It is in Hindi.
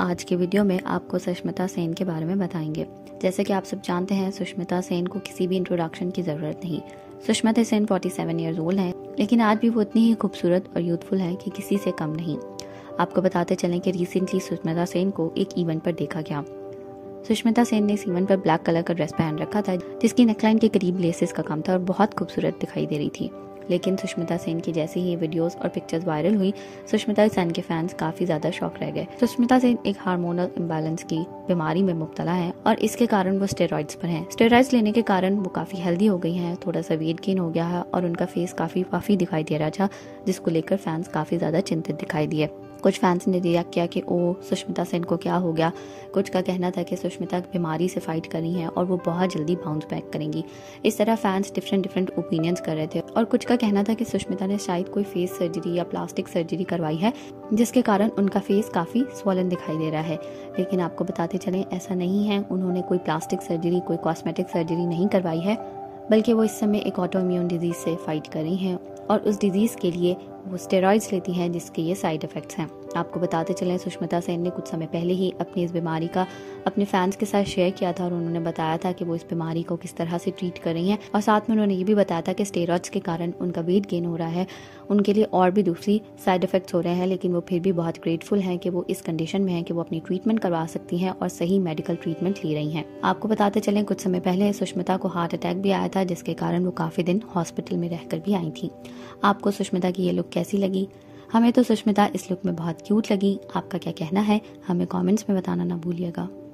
आज के वीडियो में आपको सुष्मिता सेन के बारे में बताएंगे। जैसे कि आप सब जानते हैं, सुष्मिता सेन को किसी भी इंट्रोडक्शन की ज़रूरत नहीं। सुष्मिता सेन 47 ईयर्स ओल्ड हैं, लेकिन आज भी वो इतनी ही खूबसूरत और यूथफुल है कि किसी से कम नहीं। आपको बताते चलें कि रिसेंटली सुष्मिता सेन को एक इवेंट पर देखा गया। सुष्मिता सेन ने इस इवेंट पर ब्लैक कलर का ड्रेस पहन रखा था, जिसकी नेकलाइन के करीब लेसेस का काम था और बहुत खूबसूरत दिखाई दे रही थी। लेकिन सुष्मिता सेन की जैसे ही वीडियोस और पिक्चर्स वायरल हुई, सुष्मिता सेन के फैंस काफी ज्यादा शॉक रह गए। सुष्मिता सेन एक हार्मोनल इम्बैलेंस की बीमारी में मुब्तला है और इसके कारण वो स्टेरॉइड्स पर हैं। स्टेरॉइड्स लेने के कारण वो काफी हेल्दी हो गई हैं, थोड़ा सा वेट गेन हो गया है और उनका फेस काफी काफी दिखाई दे रहा था, जिसको लेकर फैंस काफी ज्यादा चिंतित दिखाई दिए। कुछ फैंस ने रिएक्ट किया कि ओ सुष्मिता सेन को क्या हो गया। कुछ का कहना था कि सुष्मिता बीमारी से फाइट कर रही हैं और वो बहुत जल्दी बाउंस बैक करेंगी। इस तरह फैंस डिफरेंट ओपिनियंस कर रहे थे और कुछ का कहना था कि सुष्मिता ने शायद कोई फेस सर्जरी या प्लास्टिक सर्जरी करवाई है, जिसके कारण उनका फेस काफी स्वॉलन दिखाई दे रहा है। लेकिन आपको बताते चलें, ऐसा नहीं है। उन्होंने कोई प्लास्टिक सर्जरी, कोई कॉस्मेटिक सर्जरी नहीं करवाई है, बल्कि वो इस समय एक ऑटो इम्यून डिजीज से फाइट कर रही हैं और उस डिजीज के लिए वो स्टेरॉइड्स लेती हैं, जिसके ये साइड इफेक्ट्स हैं। आपको बताते चलें, सुष्मिता सेन ने कुछ समय पहले ही अपनी इस बीमारी का अपने फैंस के साथ शेयर किया था और उन्होंने बताया था कि वो इस बीमारी को किस तरह से ट्रीट कर रही हैं और साथ में उन्होंने ये भी बताया था कि स्टेरॉइड्स के कारण उनका वेट गेन हो रहा है, उनके लिए और भी दूसरी साइड इफेक्ट्स हो रहे हैं, लेकिन वो फिर भी बहुत ग्रेटफुल हैं कि वो इस कंडीशन में हैं कि वो अपनी ट्रीटमेंट करवा सकती हैं और सही मेडिकल ट्रीटमेंट ले रही हैं। आपको बताते चलें, कुछ समय पहले सुष्मिता को हार्ट अटैक भी आया था, जिसके कारण वो काफी दिन हॉस्पिटल में रहकर भी आई थी। आपको सुष्मिता की ये लुक कैसी लगी? हमें तो सुष्मिता इस लुक में बहुत क्यूट लगी। आपका क्या कहना है? हमें कमेंट्स में बताना ना भूलिएगा।